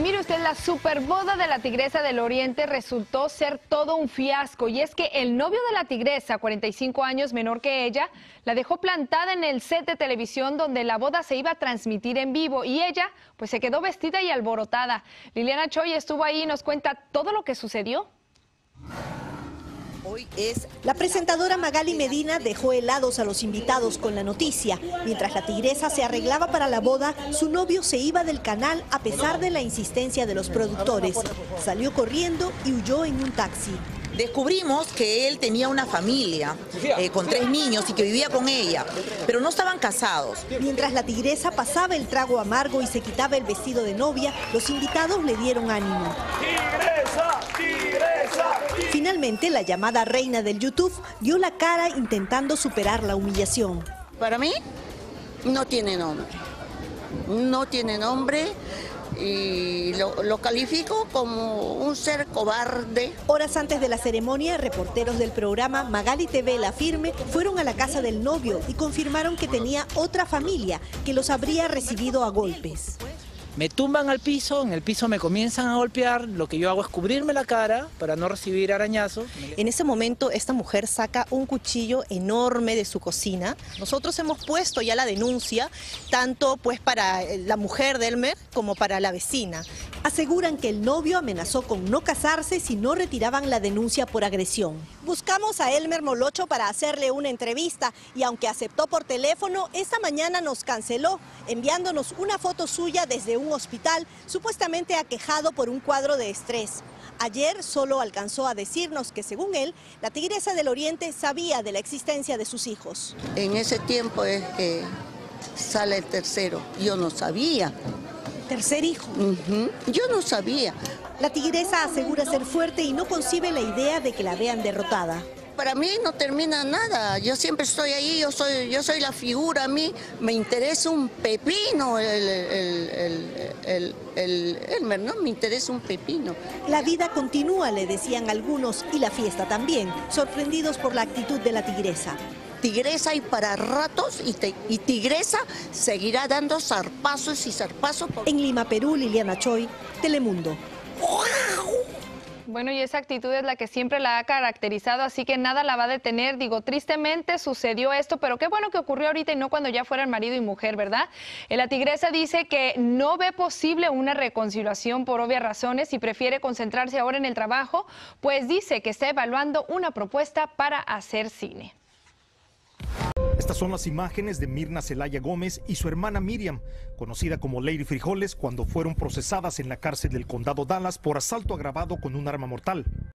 mire usted, la superboda de la Tigresa del Oriente resultó ser todo un fiasco. Y es que el novio de la Tigresa, 45 años menor que ella, la dejó plantada en el set de televisión donde la boda se iba a transmitir en vivo. Y ella, pues se quedó vestida y alborotada. Liliana Choi estuvo ahí y nos cuenta todo lo que sucedió. La presentadora Magali Medina dejó helados a los invitados con la noticia. Mientras la Tigresa se arreglaba para la boda, su novio se iba del canal a pesar de la insistencia de los productores. Salió corriendo y huyó en un taxi. Descubrimos que él tenía una familia con 3 niños y que vivía con ella, pero no estaban casados. Mientras la Tigresa pasaba el trago amargo y se quitaba el vestido de novia, los invitados le dieron ánimo. ¡Tigresa! ¡Tigresa! Finalmente, la llamada reina del YouTube dio la cara intentando superar la humillación. Para mí, no tiene nombre. No tiene nombre y lo califico como un ser cobarde. Horas antes de la ceremonia, reporteros del programa Magali TV La Firme fueron a la casa del novio y confirmaron que tenía otra familia que los habría recibido a golpes. Me tumban al piso, en el piso me comienzan a golpear, lo que yo hago es cubrirme la cara para no recibir arañazos. En ese momento esta mujer saca un cuchillo enorme de su cocina. Nosotros hemos puesto ya la denuncia, tanto pues para la mujer de Elmer como para la vecina. Aseguran que el novio amenazó con no casarse si no retiraban la denuncia por agresión. Buscamos a Elmer Molocho para hacerle una entrevista y aunque aceptó por teléfono, esta mañana nos canceló, enviándonos una foto suya desde un hospital, supuestamente aquejado por un cuadro de estrés. Ayer solo alcanzó a decirnos que, según él, la Tigresa del Oriente sabía de la existencia de sus hijos. En ese tiempo es que sale el tercero. Yo no sabía. ¿Tercer hijo? Yo no sabía. La Tigresa asegura ser fuerte y no concibe la idea de que la vean derrotada. Para mí no termina nada, yo siempre estoy ahí, yo soy la figura, a mí me interesa un pepino Elmer, ¿no? Me interesa un pepino. La vida continúa, le decían algunos, y la fiesta también, sorprendidos por la actitud de la Tigresa. Tigresa hay para ratos y Tigresa seguirá dando zarpazos y zarpazos. En Lima, Perú, Liliana Choi, Telemundo. Bueno, y esa actitud es la que siempre la ha caracterizado, así que nada la va a detener. Digo, tristemente sucedió esto, pero qué bueno que ocurrió ahorita y no cuando ya fueran marido y mujer, ¿verdad? La Tigresa dice que no ve posible una reconciliación por obvias razones y prefiere concentrarse ahora en el trabajo, pues dice que está evaluando una propuesta para hacer cine. Estas son las imágenes de Mirna Celaya Gómez y su hermana Miriam, conocida como Lady Frijoles, cuando fueron procesadas en la cárcel del condado Dallas por asalto agravado con un arma mortal.